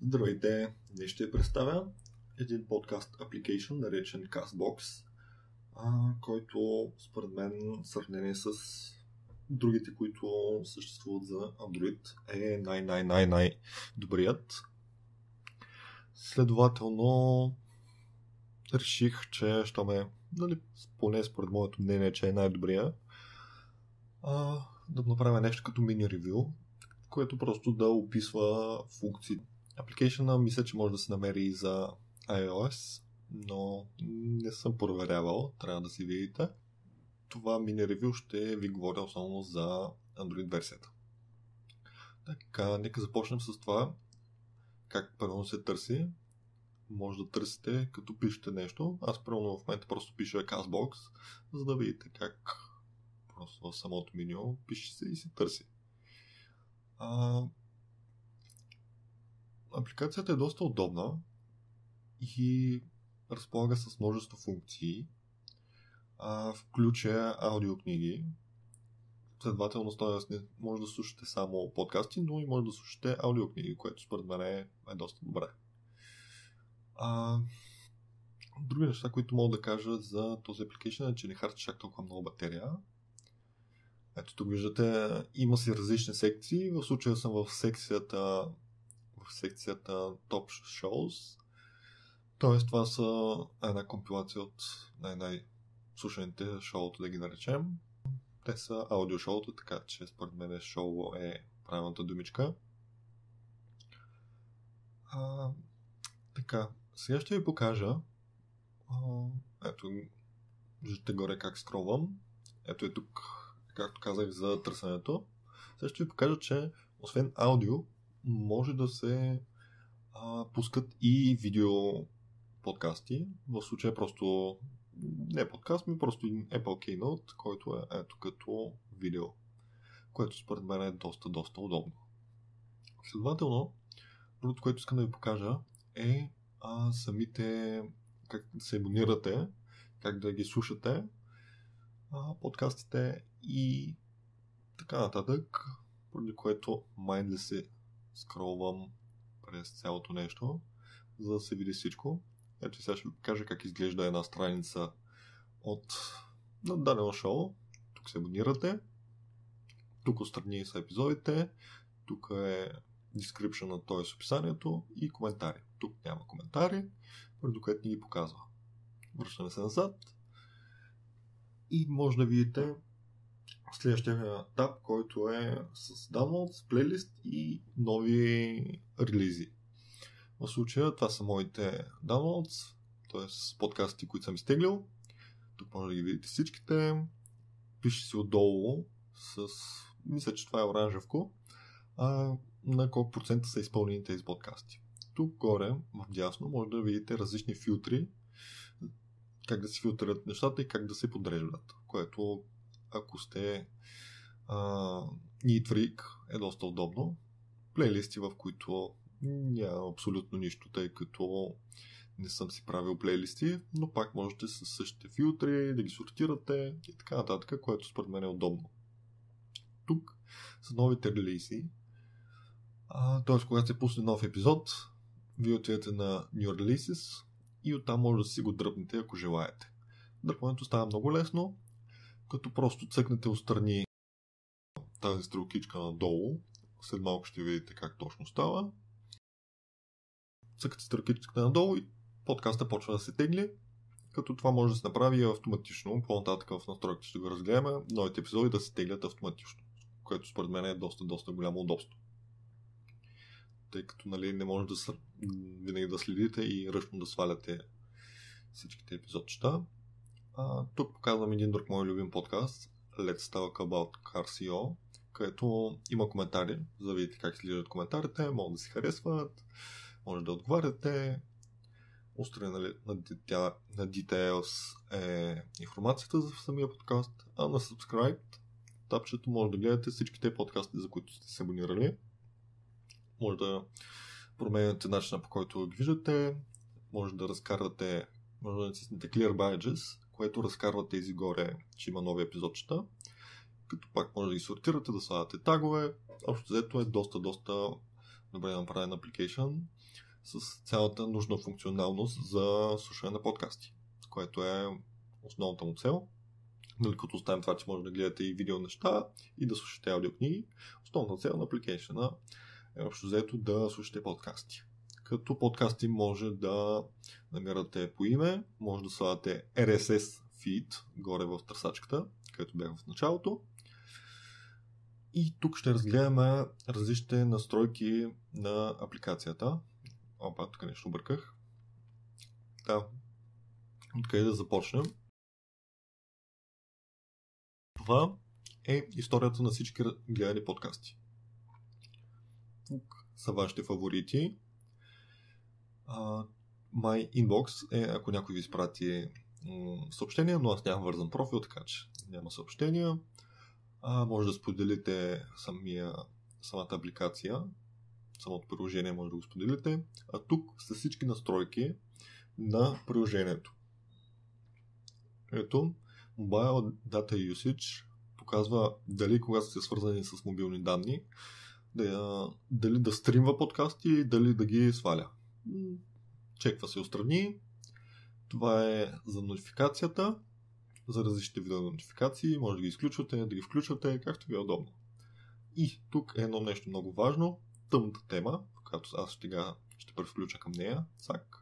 Здравейте! Днес ще представя един подкаст application, наречен CastBox, който според мен в сравнение с другите, които съществуват за Android, е най-добрият. Следователно реших, че поне според моето мнение, че е най-добрия, да направя нещо като мини ревю, което просто да описва функции. Апликейшъна мисля, че може да се намери и за iOS, но не съм проверявал, трябва да си видите. Това мини ревю ще ви говоря основно за Android версията. Така, нека започнем с това как първо се търси. Може да търсите като пишете нещо. Аз първо в момента просто пиша CastBox, за да видите как просто в самото меню пише се и се търси. Апликацията е доста удобна и разполага с множество функции, включая аудиокниги. Следователно, може да слушате само подкасти, но и може да слушате аудиокниги, което според мен е доста добре. Други неща, които мога да кажа за този application е, че не харчи чак толкова много батерия. Ето тук виждате, има си различни секции. В случая съм в секцията Top Shows. Тоест това са една компилация от най-слушаните шоуто, да ги наречем. Те са аудиошоуто, така че според мен шоу е правилната думичка. Така, сега ще ви покажа. Ето, виждате горе как скролвам. Ето е тук, както казах за търсенето. Сега ще ви покажа, че освен аудио, може да се пускат и видео подкасти. В случая просто не подкаст, ми просто Apple Keynote, който е ето като видео, което според мен е доста удобно. Следователно, другото, което искам да ви покажа е самите как да се абонирате, как да ги слушате подкастите и така нататък, поради което май да се скролвам през цялото нещо, за да се види всичко. Ето сега ще ви покажа как изглежда една страница на дадено шоу. Тук се абонирате. Тук отстрани са епизодите. Тук е description, т.е. описанието и коментари. Тук няма коментари, поради което ни ги показва. Връщаме се назад и може да видите следващия таб, който е с downloads, плейлист и нови релизи. В случая това са моите downloads, т.е. подкасти, които съм изтеглил. Тук може да ги видите всичките. Пише си отдолу мисля, че това е оранжевко, на колко процента са изпълнени тези подкасти. Тук горе, в дясно, може да видите различни филтри, как да се филтрират нещата и как да се подреждат, което ако сте neat freak е доста удобно. Плейлисти, в които няма абсолютно нищо, тъй като не съм си правил плейлисти, но пак можете с същите филтри да ги сортирате и така нататък, което според мен е удобно. Тук са новите релизи, т.е. когато се пусне нов епизод, вие отидете на New Releases и оттам може да си го дръпнете, ако желаете. Дръпването става много лесно, като просто цъкнете отстрани тази стрелкичка надолу. След малко ще видите как точно става. Цъкате стрелкичката надолу и подкаста почва да се тегли, като това може да се направи автоматично. По-нататък в настройките ще го разгледаме. Новите епизоди да се теглят автоматично, което според мен е доста голямо удобство. Тъй като не може винаги да следите и ръчно да сваляте всичките епизодчета. Тук показвам един друг мой любим подкаст, Let's Talk About Cars.io, където има коментари, за да видите как изглеждат коментарите, могат да си харесват, може да отговаряте. Устрани на Details е информацията за самия подкаст, а на Subscribe тапчето може да гледате всичките подкасти, за които сте се абонирали. Може да променяте начина, по който ги виждате, може да разкарвате, може да натиснете Clear Badges, което разкарва тези горе, че има нови епизодчета, като пак може да ги сортирате, да слагате тагове. Общо взето е доста добре направен application с цялата нужна функционалност за слушане на подкасти, което е основната му цел. Нали, като оставим това, че може да гледате и видео неща и да слушате аудиокниги, основната цел на application е общо взето да слушате подкасти. Като подкасти може да намирате по име, може да слагате RSS feed горе в търсачката, където бях в началото. И тук ще разгледаме различните настройки на апликацията. Опа, тук нещо бърках. Да, откъде да започнем? Това е историята на всички гледани подкасти. Тук са вашите фаворити. My Inbox е, ако някой ви изпрати съобщения, но аз нямам вързан профил, така че няма съобщения. Може да споделите самата апликация, самото приложение може да го споделите. А тук са всички настройки на приложението. Ето, Mobile Data Usage показва дали когато сте свързани с мобилни данни, дали да стримва подкасти, дали да ги сваля. Чеква се отстрани. Това е за нотификацията, за различните видове нотификации. Може да ги изключвате, да ги включвате, както ви е удобно. И тук е едно нещо много важно. Тъмната тема, която аз ще превключа към нея. Цак.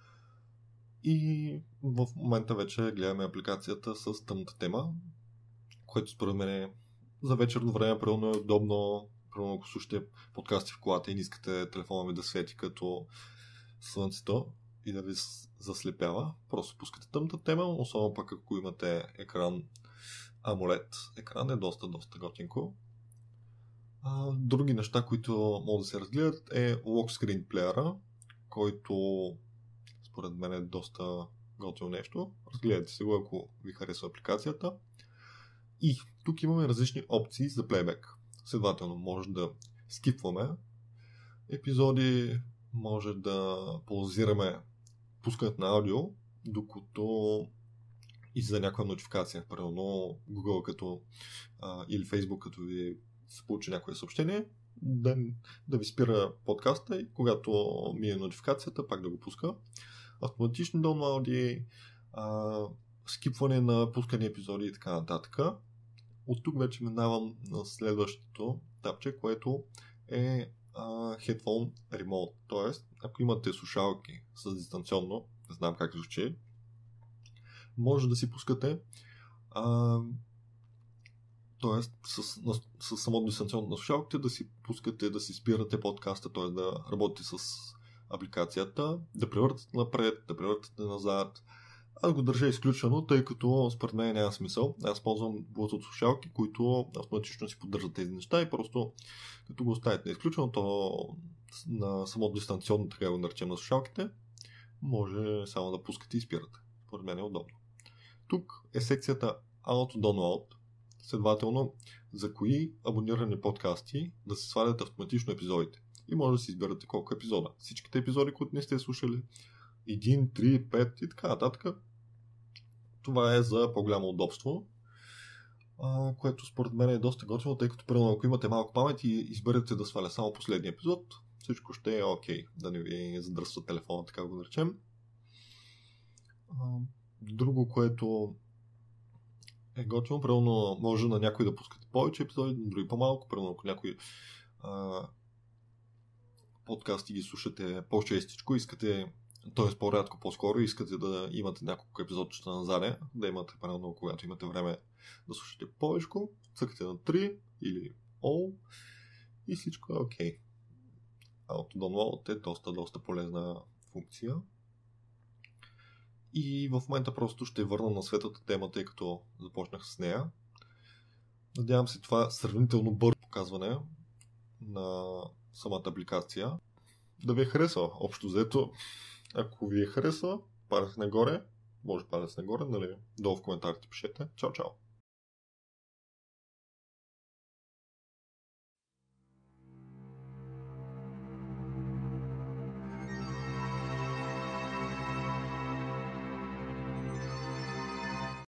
И в момента вече гледаме апликацията с тъмната тема, което според мен е за вечерно време правилно е удобно. Правилно, ако слушате подкасти в колата и не искате телефона ми да свети като слънцето и да ви заслепява, просто пускате тъмната тема, особено пък ако имате екран AMOLED. Екран е доста готинко. Други неща, които могат да се разгледат е Lock Screen Player, който според мен е доста готино нещо. Разгледайте се го, ако ви харесва апликацията. И тук имаме различни опции за плейбек. Следователно, може да скипваме епизоди, може да паузираме пускането на аудио, докато и за някаква нотификация. Примерно Google или Facebook, като ви се получи някое съобщение, да ви спира подкаста и когато ми е нотификацията, пак да го пуска. Автоматични download, скипване на пускани епизоди и така нататък. От тук вече минавам на следващото тапче, което е Headphone Remote. Тоест, ако имате слушалки с дистанционно, не знам как звучи, може да си пускате тоест с само дистанционно на слушалките да си пускате, да си спирате подкаста, т.е. да работите с апликацията, да превъртате напред, да превъртате назад. Аз го държа изключено, тъй като според мен няма смисъл. Аз ползвам Bluetooth слушалки, които автоматично си поддържат тези неща и просто като го оставите изключено, то на само дистанционно, така го наречем на слушалките, може само да пускате и спирате. Според мен е удобно. Тук е секцията Auto Download, следователно за кои абонирани подкасти да се свалят автоматично епизодите. И може да си изберете колко епизода. Всичките епизоди, които не сте слушали, 1, 3, 5 и така нататък. Това е за по-голямо удобство, което според мен е доста готино, тъй като примерно ако имате малко памет и изберете да сваля само последния епизод, всичко ще е окей, да не ви задръсва телефона, така го наречем. Друго, което е готино, примерно може на някой да пускате повече епизоди, на други по-малко, примерно ако някой подкасти ги слушате по-честичко, искате, т.е. по-рядко, по-скоро, искате да имате няколко епизодчета назад, да имате, примерно, когато имате време да слушате повече, цъкате на 3 или all и всичко е окей. Auto Download е доста полезна функция. И в момента просто ще върна на светлата тема, тъй като започнах с нея. Надявам се това сравнително бързо показване на самата апликация да ви е харесва. Общо взето, ако ви е харесва, палец нагоре, може палец нагоре, нали, долу в коментарите пишете. Чао, чао!